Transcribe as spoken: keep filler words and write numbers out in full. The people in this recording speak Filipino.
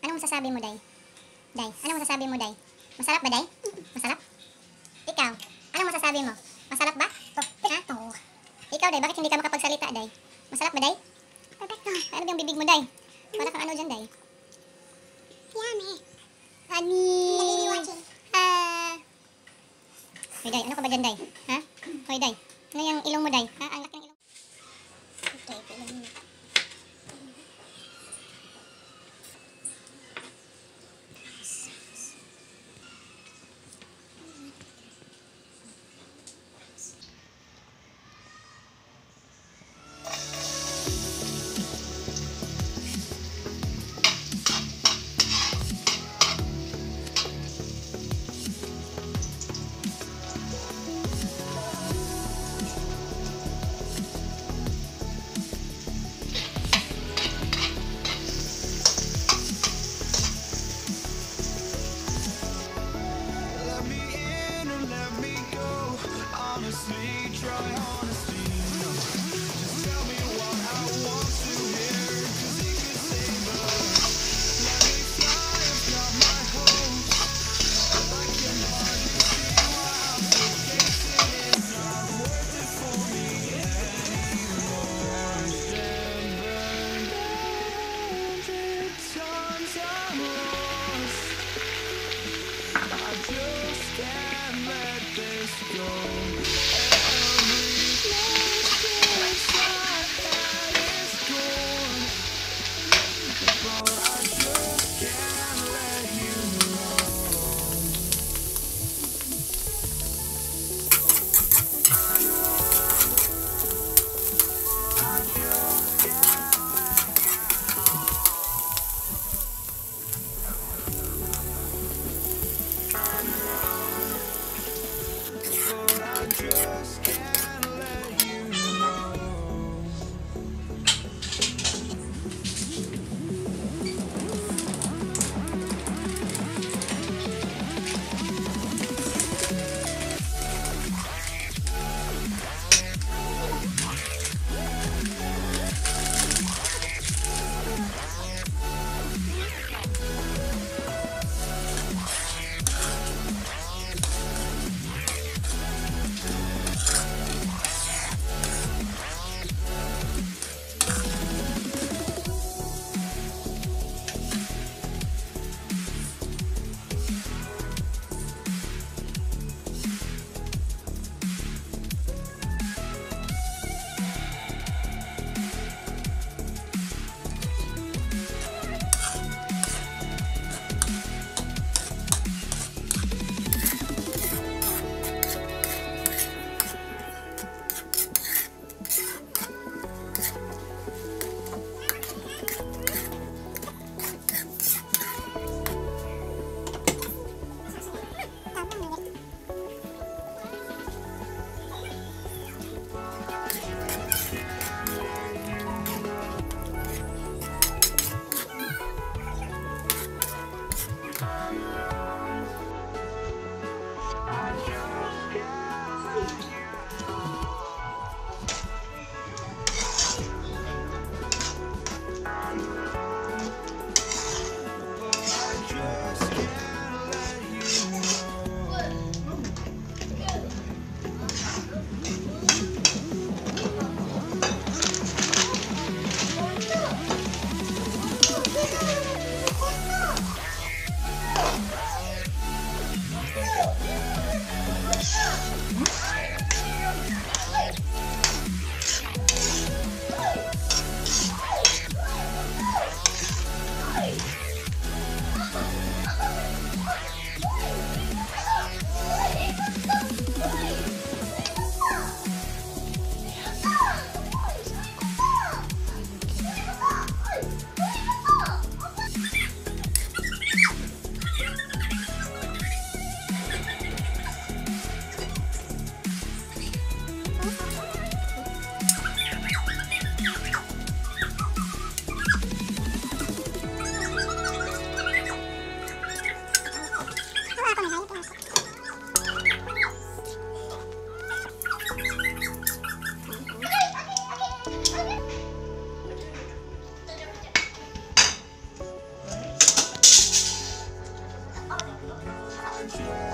Anong masasabi mo, Day? Day, anong masasabi mo, Day? Masarap ba, Day? Masarap? Ikaw, anong masasabi mo? Masarap ba? Ha? Ikaw, Day, bakit hindi ka makapagsalita, Day? Masarap ba, Day? Perfecto. Ano yung bibig mo, Day? Para kang ano dyan, Day? Yummy. Honey. Baby watching. Ah. Hoy, Day, ano ka ba dyan, Day? Ha? Hoy, Day, ano yung ilong mo, Day? Ha? Ang laki ng ilong. Okay, ilong mo. Crunchy.